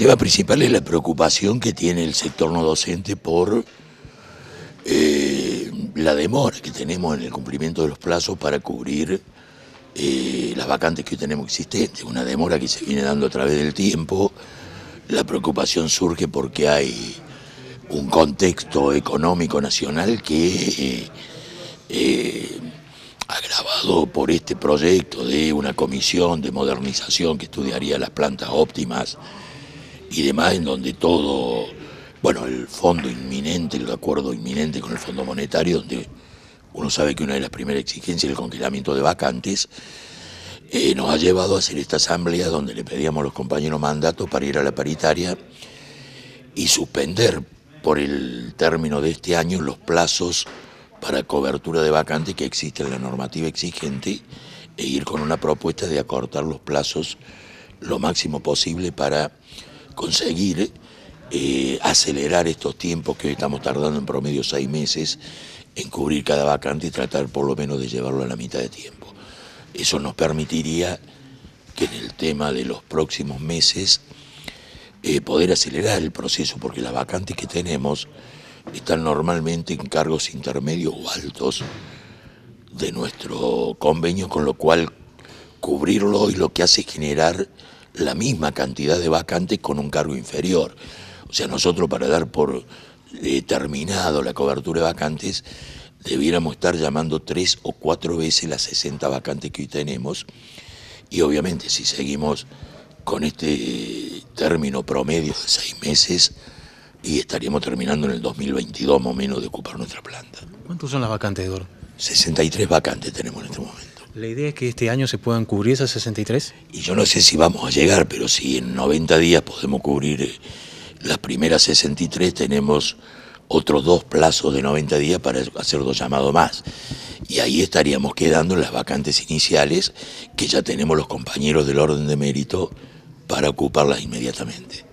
tema principal es la preocupación que tiene el sector no docente por la demora que tenemos en el cumplimiento de los plazos para cubrir las vacantes que hoy tenemos existentes, una demora que se viene dando a través del tiempo. La preocupación surge porque hay un contexto económico nacional que agravado por este proyecto de una comisión de modernización que estudiaría las plantas óptimas y demás, en donde todo, bueno, el fondo inminente, el acuerdo inminente con el Fondo Monetario, donde uno sabe que una de las primeras exigencias es el congelamiento de vacantes, nos ha llevado a hacer esta asamblea donde le pedíamos a los compañeros mandatos para ir a la paritaria y suspender por el término de este año los plazos para cobertura de vacantes que existe en la normativa exigente e ir con una propuesta de acortar los plazos lo máximo posible para conseguir acelerar estos tiempos que hoy estamos tardando en promedio 6 meses en cubrir cada vacante y tratar por lo menos de llevarlo a la mitad de tiempo. Eso nos permitiría que en el tema de los próximos meses poder acelerar el proceso, porque las vacantes que tenemos están normalmente en cargos intermedios o altos de nuestro convenio, con lo cual cubrirlo hoy lo que hace es generar la misma cantidad de vacantes con un cargo inferior. O sea, nosotros para dar por terminado la cobertura de vacantes debiéramos estar llamando 3 o 4 veces las 60 vacantes que hoy tenemos, y obviamente si seguimos con este término promedio de 6 meses y estaríamos terminando en el 2022 más o menos de ocupar nuestra planta. ¿Cuántos son las vacantes, Eduardo? 63 vacantes tenemos en este momento. ¿La idea es que este año se puedan cubrir esas 63? Y yo no sé si vamos a llegar, pero si en 90 días podemos cubrir las primeras 63, tenemos otros 2 plazos de 90 días para hacer 2 llamados más. Y ahí estaríamos quedando en las vacantes iniciales, que ya tenemos los compañeros del orden de mérito para ocuparlas inmediatamente.